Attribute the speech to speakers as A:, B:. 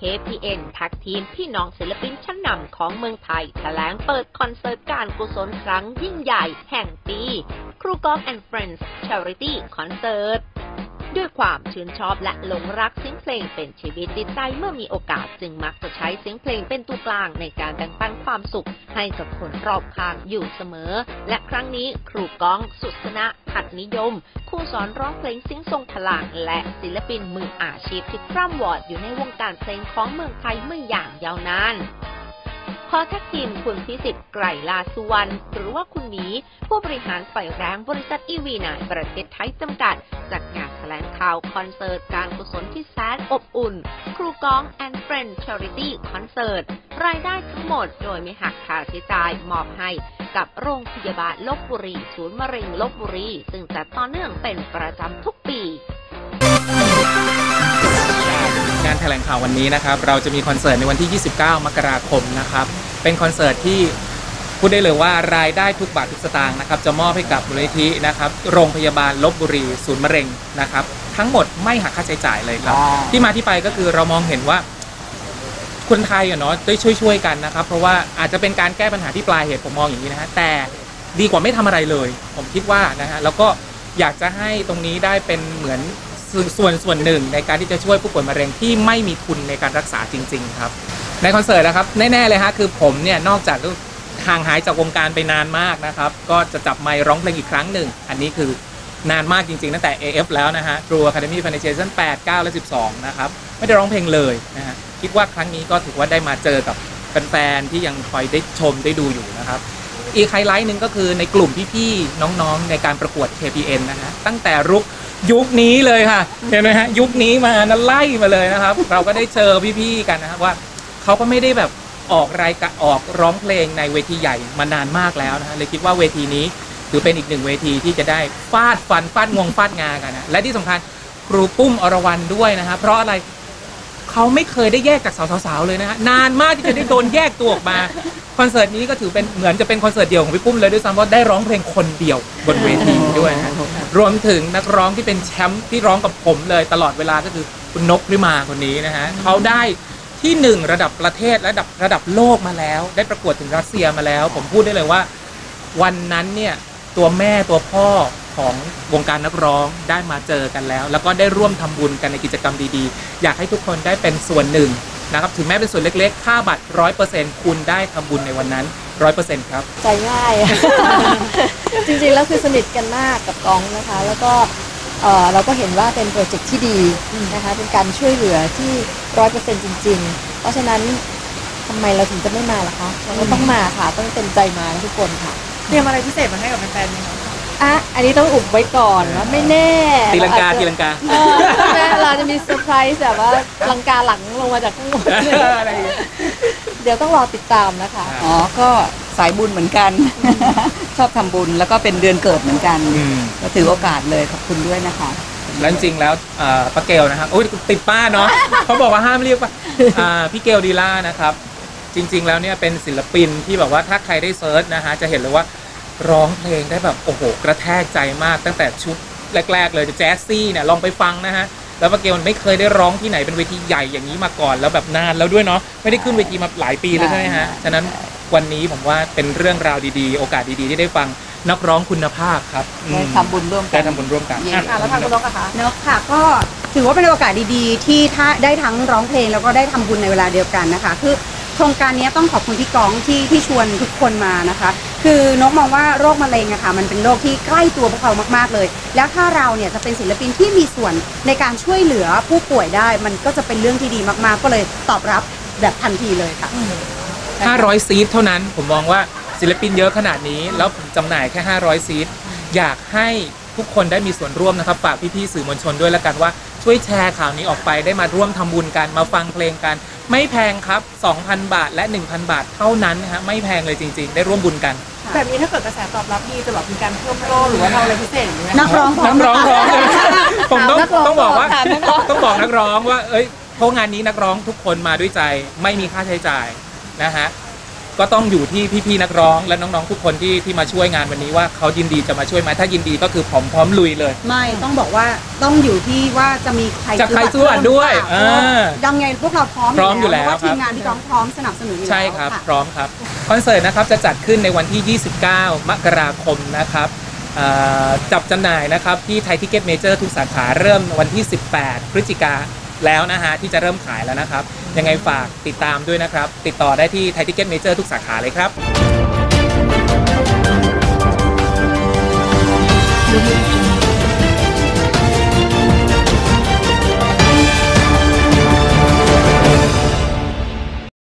A: KPN แท็กทีมพี่น้องศิลปินชั้นนำของเมืองไทยแถลงเปิดคอนเสิร์ตการกุศลครั้งยิ่งใหญ่แห่งปีครูกอล์ฟ and Friends Charity Concert ด้วยความชื่นชอบและหลงรักเสียงเพลงเป็นชีวิตจิตใจเมื่อมีโอกาสจึงมักจะใช้เสียงเพลงเป็นตัวกลางในการแบ่งปันความสุขให้กับคนรอบข้างอยู่เสมอและครั้งนี้ครูก้องสุษณะหัตถนิยมครูสอนร้องเพลงเสียงทรงพลังและศิลปินมืออาชีพที่คร่ำวอดอยู่ในวงการเพลงของเมืองไทยเมื่ออย่างยาวนานขอแท็กทีมคุณพิสิทธิ์ไกรลาสุวรรณหรือว่าคุณหมีผู้บริหารฝ่ายแรงบริษัทEV9ประเทศไทยจำกัดจัดงานแถลงข่าวคอนเสิร์ตการกุศลที่แสนอบอุ่นครูก้อง and Friends Charity Concert รายได้ทั้งหมดโดยไม่หักค่าใช้จ่ายมอบให้กับโรงพยาบาลลพบุรีศูนย์มะเร็งลพบุรีซึ่งจัดต่อเนื่องเป็นประจำทุกปี
B: งานแถลงข่าววันนี้นะครับเราจะมีคอนเสิร์ตในวันที่ 29 มกราคมนะครับเป็นคอนเสิร์ตที่พูดได้เลยว่ารายได้ทุกบาททุกสตางค์นะครับจะมอบให้กับมูลนิธินะครับโรงพยาบาลลพบุรีศูนย์มะเร็งนะครับทั้งหมดไม่หักค่าใช้จ่ายเลยครับที่มาที่ไปก็คือเรามองเห็นว่าคนไทยเนาะได้ช่วยกันนะครับเพราะว่าอาจจะเป็นการแก้ปัญหาที่ปลายเหตุผมมองอย่างนี้นะฮะแต่ดีกว่าไม่ทำอะไรเลยผมคิดว่านะฮะแล้วก็อยากจะให้ตรงนี้ได้เป็นเหมือนส่วนหนึ่งในการที่จะช่วยผู้ป่วยมะเร็งที่ไม่มีทุนในการรักษาจริงๆครับในคอนเสิร์ตนะครับแน่ๆเลยฮะคือผมเนี่ยนอกจากห่างหายจากวงการไปนานมากนะครับก็จะจับไมค์ร้องเพลงอีกครั้งหนึ่งอันนี้คือนานมากจริงๆตั้งแต่ AF แล้วนะฮะ True Academy Foundation 8 9 และ 12นะครับไม่ได้ร้องเพลงเลยนะฮะคิดว่าครั้งนี้ก็ถือว่าได้มาเจอกับแฟนๆที่ยังคอยได้ชมได้ดูอยู่นะครับอีกไฮไลท์หนึ่งก็คือในกลุ่มพี่ๆน้องๆในการประกวด KPN นะฮะตั้งแต่ยุคนี้เลยค่ะเห็นไหมฮะยุคนี้มานั้นไล่มาเลยนะครับเราก็ได้เจอพี่ๆกันนะครับว่าเขาก็ไม่ได้แบบออกรายการออกร้องเพลงในเวทีใหญ่มานานมากแล้วนะฮะเลยคิดว่าเวทีนี้ถือเป็นอีกหนึ่งเวทีที่จะได้ฟาดฟันฟาดงวงฟาดงากันนะและที่สำคัญครูปุ้มอรวรรณด้วยนะฮะเพราะอะไรเขาไม่เคยได้แยกจากสาวๆเลยนะฮะนานมากที่จะได้โดนแยกตัวออกมาคอนเสิร์ตนี้ก็ถือเป็นเหมือนจะเป็นคอนเสิร์ตเดี่ยวของพี่ปุ้มเลยด้วยซ้ำเพราะได้ร้องเพลงคนเดียวบนเวทีด้วยนะรวมถึงนักร้องที่เป็นแชมป์ที่ร้องกับผมเลยตลอดเวลาก็คือคุณนกฤมาคนนี้นะฮะเขาได้ที่1ระดับประเทศและระดับโลกมาแล้วได้ประกวดถึงรัสเซียมาแล้วผมพูดได้เลยว่าวันนั้นเนี่ยตัวแม่ตัวพ่อของวงการนักร้องได้มาเจอกันแล้วก็ได้ร่วมทำบุญกันในกิจกรรมดีๆอยากให้ทุกคนได้เป็นส่วนหนึ่งนะครับถึงแม้เป็นส่วนเล็กๆค่าบัตร 100% คุณได้ทำบุญในวันนั้น 100% ครับ
C: ใจง่าย จริงๆแล้วคือสนิทกันมากกับก้องนะคะแล้วก็เราก็เห็นว่าเป็นโปรเจกต์ที่ดีนะคะเป็นการช่วยเหลือที่ 100% จริงๆเพราะฉะนั้นทำไมเราถึงจะไม่มาล่ะคะเราก็ต้องมาค่ะต้องเต็มใจมาทุกคนค่ะ
D: เตรียมอะไรพิเศษมาให้กับแฟนๆไหมคะ
C: อันนี้ต้องอุบไว้ก่อนว่าไม่แน่
B: ตีลังกา
C: เราจะมีเซอร์ไพรส์แบบว่าลังกาหลังลงมาจากข้างบนเดี๋ยวต้องรอติดตามนะคะ
E: ก็สายบุญเหมือนกันชอบทำบุญแล้วก็เป็นเดือนเกิดเหมือนกันก็ถือโอกาสเลยขอบคุณด้วยนะคะ
B: แล้วจริงแล้วป้าเกลนะครับโอ้ยติดป้าเนาะเขาบอกว่าห้ามเรียกว่าพี่เกลดีล่านะครับจริงๆแล้วเนี่ยเป็นศิลปินที่แบบว่าถ้าใครได้เซิร์ชนะฮะจะเห็นเลยว่าร้องเพลงได้แบบโอ้โหกระแทกใจมากตั้งแต่ชุดแรกๆเลยจะแจ๊สซี่เนี่ยลองไปฟังนะฮะแล้วป้าเกลไม่เคยได้ร้องที่ไหนเป็นเวทีใหญ่อย่างนี้มาก่อนแล้วแบบนานแล้วด้วยเนาะไม่ได้ขึ้นเวทีมาหลายปีแล้วใช่ไหมฮะฉะนั้นวันนี้ผมว่าเป็นเรื่องราวดีๆโอกาสดีๆที่ได้ฟังนักร้องคุณภาพครับ
E: ได้ทำบุญร่วมกัน
B: ได้ทำบุญร่วมกัน
D: แล้วทางคุณนกอะคะ
F: นกค่ะก็ถือว่าเป็นโอกาสดีๆที่ถ้าได้ทั้งร้องเพลงแล้วก็ได้ทำบุญในเวลาเดียวกันนะคะคือโครงการนี้ต้องขอบคุณพี่ก้องที่ชวนทุกคนมานะคะคือนกมองว่าโรคมะเร็งอะค่ะมันเป็นโรคที่ใกล้ตัวพวกเรามากๆเลยแล้วถ้าเราเนี่ยจะเป็นศิลปินที่มีส่วนในการช่วยเหลือผู้ป่วยได้มันก็จะเป็นเรื่องที่ดีมากๆก็เลยตอบรับแบบทันทีเลยค่ะ
B: 500ซีทเท่านั้นผมมองว่าศิลปินเยอะขนาดนี้แล้วผมจำหน่ายแค่500ซีทอยากให้ทุกคนได้มีส่วนร่วมนะครับฝากพี่ๆสื่อมวลชนด้วยแล้วกันว่าช่วยแชร์ข่าวนี้ออกไปได้มาร่วมทำบุญกันมาฟังเพลงกันไม่แพงครับ 2,000 บาทและ 1,000 บาทเท่านั้นนะฮะไม่แพงเลยจริงๆได้ร่วมบุญกัน
D: แบบนี้ถ้าเกิดกระแสตอบรับดีจะแบบมีการเพิ่มโปรหรือว่าทำอะไรพิเศษหรือ
F: นักร้อง
B: ผมต้องบอกว่าต้องบอกนักร้องว่าเพราะงานนี้นักร้องทุกคนมาด้วยใจไม่มีค่าใช้จ่ายนะฮะก็ต้องอยู่ที่พี่ๆนักร้องและน้องๆทุกคนที่มาช่วยงานวันนี้ว่าเขายินดีจะมาช่วยไหมถ้ายินดีก็คือพร้อมลุยเลย
F: ไม่ต้องบอกว่าต้องอยู่ที่ว่าจะมีใคร
B: จะใครซื้อบัตรด้วย
F: ยังไงพวกเราพร้อม
B: พร้อมอยู่แล้ว
F: เพราะว่า
B: ครับ
F: ทีมงานพี่ก้องพร้อมสนับสนุนอยู่แล้ว
B: ใช่ครับ
F: ะ
B: พร้อมครับคอนเสิร์ตนะครับจะจัดขึ้นในวันที่ 29 มกราคมนะครับจับจำหน่ายนะครับที่ไทยทิเก็ตเมเจอร์ทุกสาขาเริ่มวันที่ 18 พฤศจิกาแล้วนะฮะที่จะเริ่มขายแล้วนะครับยังไงฝากติดตามด้วยนะครับติดต่อได้ที่ไทยทิเก็ตเมเจอร์ทุกสาขาเลยครับ